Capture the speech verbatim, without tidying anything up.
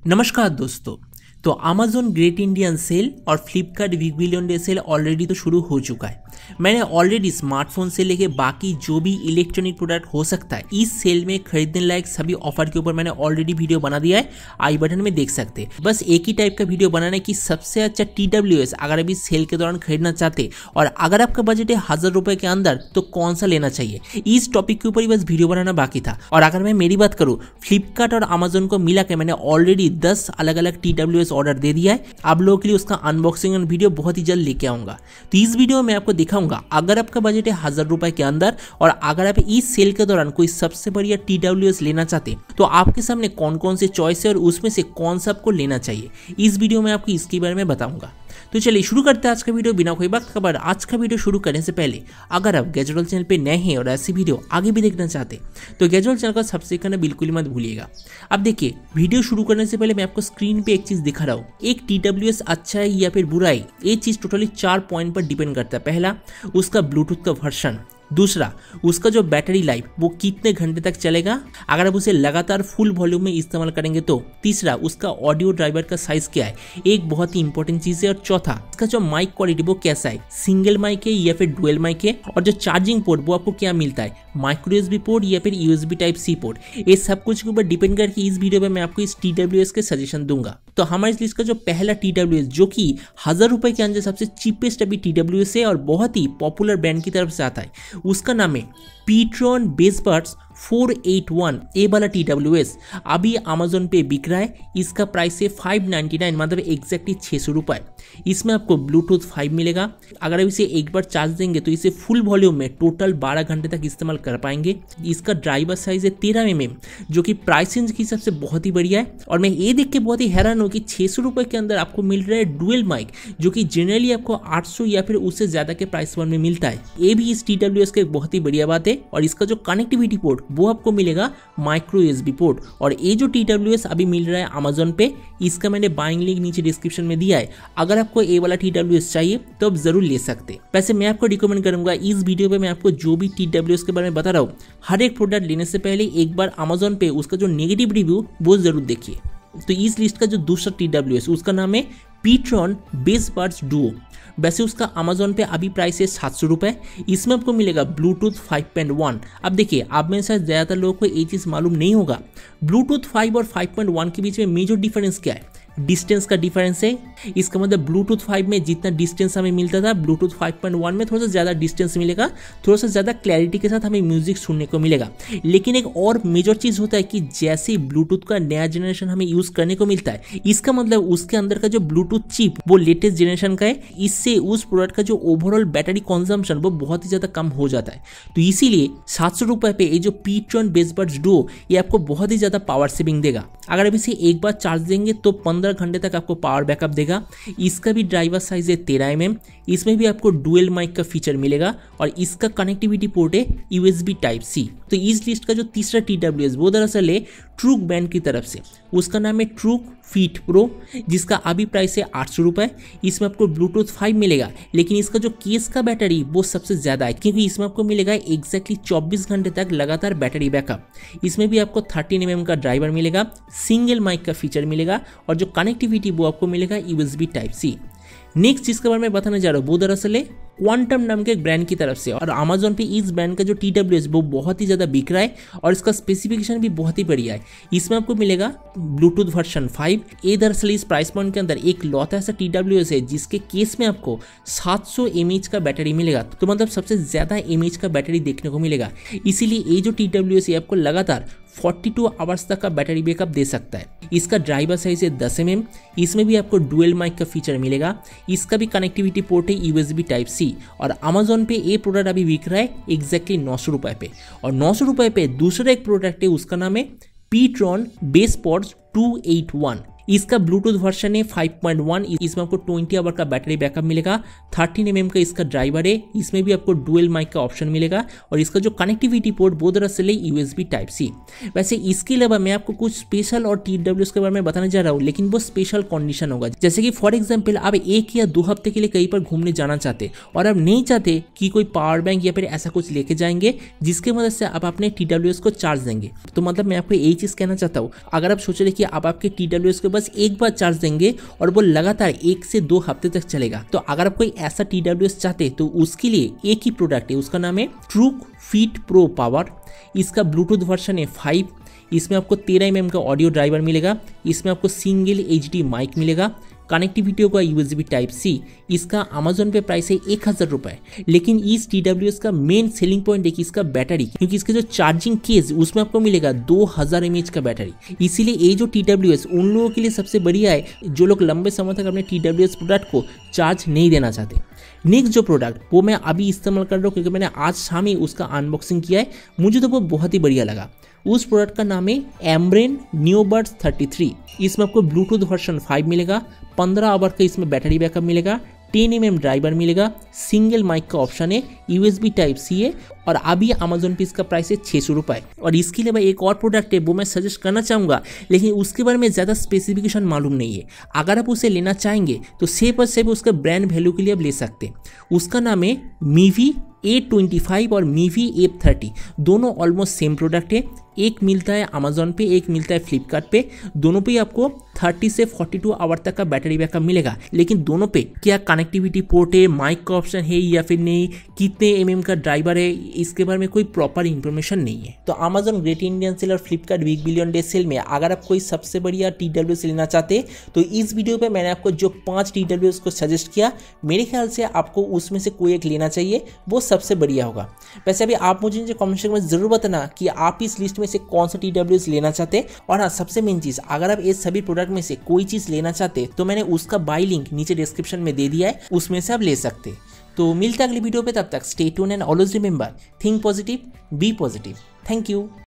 नमस्कार दोस्तों। तो अमेज़न ग्रेट इंडियन सेल और Flipkart big billion day Sale already तो शुरू हो चुका है। मैंने ऑलरेडी स्मार्टफोन से लेके बाकी जो भी इलेक्ट्रॉनिक प्रोडक्ट हो सकता है इस सेल में खरीदने लायक सभी ऑफर के ऊपर मैंने ऑलरेडी वीडियो बना दिया है, आई बटन में देख सकते हैं। बस एक ही टाइप का वीडियो बनाने की सबसे अच्छा टी डब्ल्यू एस अगर अभी सेल के दौरान खरीदना चाहते और अगर आपका बजट है हजार रुपए के अंदर तो कौन सा लेना चाहिए, इस टॉपिक के ऊपर ही बस वीडियो बनाना बाकी था। और अगर मैं मेरी बात करूँ, फ्लिपकार्ट और अमेज़न को मिला के मैंने ऑलरेडी दस अलग अलग टी डब्ल्यू एस ऑर्डर दे दिया है। आप लोगों के लिए उसका अनबॉक्सिंग और वीडियो बहुत ही जल्द लेके आऊंगा। तो इस वीडियो में आपको दिखाऊंगा अगर आपका बजट है हजार रुपए के अंदर और अगर आप इस सेल के दौरान कोई सबसे बढ़िया टी डब्ल्यू एस लेना चाहते तो आपके सामने कौन कौन से चॉइस है और उसमें से कौन सा आपको लेना चाहिए, इस वीडियो में आपको इसके बारे में बताऊंगा। तो चलिए शुरू करते हैं आज का वीडियो बिना कोई वक्त खबर। आज का वीडियो शुरू करने से पहले अगर आप गैजेट चैनल पे नए हैं और ऐसी वीडियो आगे भी देखना चाहते तो गैजेट चैनल को सब्सक्राइब करना बिल्कुल मत भूलिएगा। अब देखिए, वीडियो शुरू करने से पहले मैं आपको स्क्रीन पे एक चीज दिखा रहा हूँ। एक टी डब्ल्यू एस अच्छा है या फिर बुरा है, ये चीज टोटली चार पॉइंट पर डिपेंड करता है। पहला, उसका ब्लूटूथ का वर्जन। दूसरा, उसका जो बैटरी लाइफ वो कितने घंटे तक चलेगा अगर आप उसे लगातार फुल वॉल्यूम में इस्तेमाल करेंगे तो। तीसरा, उसका ऑडियो ड्राइवर का साइज क्या है, एक बहुत ही इंपॉर्टेंट चीज है। और चौथा, इसका जो माइक क्वालिटी वो कैसा है, सिंगल माइक है या फिर डुअल माइक है। और जो चार्जिंग पोर्ट वो आपको क्या मिलता है, माइक्रो यूएसबी पोर्ट या फिर यूएसबी टाइप सी पोर्ट। ये सब कुछ के ऊपर डिपेंड करके इस वीडियो में मैं आपको इस टी डब्ल्यू एस के सजेशन दूंगा। तो हमारे इस लिस्ट का जो पहला टी डब्ल्यू एस जो कि हजार रुपए के अंदर सबसे चीपेस्ट अभी टी डब्ल्यू एस है और बहुत ही पॉपुलर ब्रांड की तरफ से आता है, उसका नाम है Ptron Bassbuds four eight one. ए वाला टी डब्ल्यू एस अभी अमेज़न पे बिक रहा है। इसका प्राइस है फाइव नाइन्टी नाइन, मतलब एग्जैक्टली छः सौ रुपये। इसमें आपको ब्लूटूथ फाइव मिलेगा। अगर आप इसे एक बार चार्ज देंगे तो इसे फुल वॉल्यूम में टोटल बारह घंटे तक इस्तेमाल कर पाएंगे। इसका ड्राइवर साइज है तेरह एम एम, जो कि प्राइस रेंज की सबसे बहुत ही बढ़िया है। और मैं ये देख के बहुत ही हैरान हूँ कि छः सौ रुपये के अंदर आपको मिल रहा है डुअल माइक, जो कि जनरली आपको आठ सौ या फिर उससे ज़्यादा के प्राइस वन में मिलता है। ये भी इस टी डब्ल्यू एस की एक बहुत ही बढ़िया बात है। और इसका जो कनेक्टिविटी पोर्ट वो आपको मिलेगा माइक्रो यूएसबी पोर्ट। और ये जो टी डब्ल्यू एस अभी मिल रहा है अमेज़न पे, इसका मैंने बाइंग लिंक नीचे डिस्क्रिप्शन में दिया है। अगर आपको ये वाला टी डब्ल्यू एस चाहिए तो आप जरूर ले सकते हैं। वैसे मैं आपको रिकमेंड करूंगा इस वीडियो पे मैं आपको जो भी टी डब्ल्यू एस के बारे में बता रहा हूँ, हर एक प्रोडक्ट लेने से पहले एक बार अमेज़न पे उसका जो नेगेटिव रिव्यू वो जरूर देखिए। तो इस लिस्ट का जो दूसरा टी डब्ल्यू एस उसका नाम है पीट्रॉन बेसबड्स डुओ। वैसे उसका अमेज़न पे अभी प्राइस है सात सौ रुपये। इसमें आपको मिलेगा ब्लूटूथ फाइव पॉइंट वन। अब देखिए, आप में से ज़्यादातर लोगों को ये चीज़ मालूम नहीं होगा, ब्लूटूथ फाइव और फाइव पॉइंट वन के बीच में मेजर डिफरेंस क्या है, डिस्टेंस का डिफरेंस है। इसका मतलब ब्लूटूथ फाइव में जितना डिस्टेंस हमें मिलता था, ब्लूटूथ फाइव पॉइंट वन में थोड़ा सा ज़्यादा डिस्टेंस मिलेगा, थोड़ा सा ज़्यादा क्लैरिटी के साथ हमें म्यूजिक सुनने को मिलेगा। लेकिन एक और मेजर चीज़ होता है कि जैसे ब्लूटूथ का नया जनरेशन हमें यूज़ करने को मिलता है, इसका मतलब उसके अंदर का जो ब्लूटूथ चिप वो लेटेस्ट जनरेशन का है। इससे उस प्रोडक्ट का जो ओवरऑल बैटरी कंजम्पशन वो बहुत ही ज़्यादा कम हो जाता है। तो इसीलिए सात सौ रुपये पे ये जो पीट्रॉन बेसबड्स डुओ ये आपको बहुत ही ज़्यादा पावर सेविंग देगा। अगर आप इसे एक बार चार्ज देंगे तो पंद्रह घंटे तक आपको पावर बैकअप देगा। इसका भी ड्राइवर साइज है तेरह एम एम। इसमें भी आपको डुअल माइक का फीचर मिलेगा और इसका कनेक्टिविटी पोर्ट है यूएसबी टाइप सी। तो इस लिस्ट का जो तीसरा टी डब्ल्यू एस वो दरअसल है ट्रूक ब्रांड की तरफ से, उसका नाम है ट्रूक फीट प्रो, जिसका अभी प्राइस है आठ सौ रुपये। इसमें आपको ब्लूटूथ फाइव मिलेगा, लेकिन इसका जो केस का बैटरी वो सबसे ज़्यादा है, क्योंकि इसमें आपको मिलेगा एग्जैक्टली चौबीस घंटे तक लगातार बैटरी बैकअप। इसमें भी आपको थर्टीन एम एम का ड्राइवर मिलेगा, सिंगल माइक का फीचर मिलेगा और जो कनेक्टिविटी वो आपको मिलेगा यूएसबी टाइप सी। नेक्स्ट जिसके बारे में बताने जा रहा हूँ वो दरअसल है क्वांटम नाम के एक ब्रांड की तरफ से। और अमेज़न पे इस ब्रांड का जो टी डब्ल्यू एस वो बहुत ही ज़्यादा बिक रहा है और इसका स्पेसिफिकेशन भी बहुत ही बढ़िया है। इसमें आपको मिलेगा ब्लूटूथ वर्जन फाइव। ये दरअसल इस प्राइस पॉइंट के अंदर एक लौता ऐसा टी डब्ल्यू एस है जिसके केस में आपको सात सौ एम एच का बैटरी मिलेगा। तो मतलब सबसे ज़्यादा एम एच का बैटरी देखने को मिलेगा। इसीलिए ये जो टी डब्ल्यू एस है आपको लगातार बयालीस आवर्स तक का बैटरी बैकअप दे सकता है। इसका ड्राइवर साइज है दस एम एम। इसमें भी आपको डुअल माइक का फीचर मिलेगा। इसका भी कनेक्टिविटी पोर्ट है यूएसबी टाइप सी। और अमेज़न पे ये प्रोडक्ट अभी बिक रहा है एग्जैक्टली नौ सौ रुपये पे। और नौ सौ रुपये पे दूसरा एक प्रोडक्ट है, उसका नाम है Ptron Bassbuds two eight one. इसका ब्लूटूथ वर्जन है फाइव पॉइंट वन। इसमें आपको ट्वेंटी आवर का बैटरी बैकअप मिलेगा। थर्टीन एम एम का इसका ड्राइवर है। इसमें भी आपको डुअल माइक का ऑप्शन मिलेगा और इसका जो कनेक्टिविटी पोर्ट वो दरअसल है यूएसबी टाइप सी। वैसे इसके अलावा मैं आपको कुछ स्पेशल और टी डब्ल्यू एस के बारे में बताने जा रहा हूँ, लेकिन वो स्पेशल कंडीशन होगा। जैसे कि फॉर एग्जाम्पल आप एक या दो हफ्ते के लिए कहीं पर घूमने जाना चाहते और आप नहीं चाहते कि कोई पावर बैंक या फिर ऐसा कुछ लेके जाएंगे जिसकी मदद से आप अपने टी डब्ल्यू एस को चार्ज देंगे। तो मतलब मैं आपको यही चीज़ कहना चाहता हूँ, अगर आप सोच रहे कि आप आपके टी डब्ल्यू एस के बस एक बार चार्ज देंगे और वो लगातार एक से दो हफ्ते तक चलेगा। तो अगर आप कोई ऐसा टी डब्ल्यू एस चाहते हैं तो उसके लिए एक ही प्रोडक्ट है, उसका नाम है ट्रूक फिट प्रो पावर। इसका ब्लूटूथ वर्जन है फाइव। इसमें आपको तेरह एम एम का ऑडियो ड्राइवर मिलेगा। इसमें आपको सिंगल एच डी माइक मिलेगा। कनेक्टिविटी होगा यूएसबी टाइप सी। इसका अमेजोन पे प्राइस है एक हज़ार रुपये। लेकिन इस टी डब्ल्यू एस का मेन सेलिंग पॉइंट है कि इसका बैटरी, क्योंकि इसका जो चार्जिंग केस उसमें आपको मिलेगा दो हज़ार एम एच का बैटरी। इसीलिए ये जो टी डब्ल्यू एस उन लोगों के लिए सबसे बढ़िया है जो लोग लंबे समय तक अपने टी डब्ल्यू एस प्रोडक्ट को चार्ज नहीं देना चाहते। नेक्स्ट जो प्रोडक्ट वो मैं अभी इस्तेमाल कर रहा हूँ क्योंकि मैंने आज शाम ही उसका अनबॉक्सिंग किया है, मुझे तो वो बहुत ही बढ़िया लगा। उस प्रोडक्ट का नाम है एम्ब्रेन न्यूबर्ड्स थर्टी थ्री। इसमें आपको ब्लूटूथ वर्जन फाइव मिलेगा, पंद्रह आवर का इसमें बैटरी बैकअप मिलेगा, टेन एम एम ड्राइवर मिलेगा, सिंगल माइक का ऑप्शन है, यूएसबी टाइप सी है और अभी अमेजोन पे इसका प्राइस है छः सौ रुपये। और इसके लिए भाई एक और प्रोडक्ट है वो मैं सजेस्ट करना चाहूँगा, लेकिन उसके बारे में ज़्यादा स्पेसिफिकेशन मालूम नहीं है। अगर आप उसे लेना चाहेंगे तो सेफ और सेफ उसका ब्रांड वैल्यू के लिए आप ले सकते हैं। उसका नाम है मीवी ए ट्वेंटी फाइव और मीवी ए थर्टी। दोनों ऑलमोस्ट सेम प्रोडक्ट है। एक मिलता है अमेजोन पे, एक मिलता है फ्लिपकार्ट पे। दोनों पे आपको थर्टी से फोर्टी टू आवर तक का बैटरी बैकअप मिलेगा। लेकिन दोनों पे क्या कनेक्टिविटी पोर्ट है, माइक का ऑप्शन है या फिर नहीं, कितने एम एम का ड्राइवर है, इसके बारे में कोई प्रॉपर इन्फॉर्मेशन नहीं है। तो अमेजोन ग्रेट इंडियन सेल और Flipkart big billion day sale में अगर आप कोई सबसे बढ़िया टी डब्ल्यू एस लेना चाहते तो इस वीडियो पे मैंने आपको जो पांच टी डब्ल्यू एस को सजेस्ट किया, मेरे ख्याल से आपको उसमें से कोई एक लेना चाहिए, वो सबसे बढ़िया होगा। वैसे अभी आप मुझे नीचे कमेंट सेक्शन में जरूर बताना कि आप इस लिस्ट में से कौन सा टी डब्ल्यू एस लेना चाहते। और हाँ, सबसे मेन चीज, अगर आप इस सभी प्रोडक्ट में से कोई चीज लेना चाहते तो मैंने उसका बाय लिंक नीचे डिस्क्रिप्शन में दे दिया है, उसमें से आप ले सकते। तो मिलते हैं अगली वीडियो पे, तब तक stay tuned and always remember, think positive, be positive. Thank you.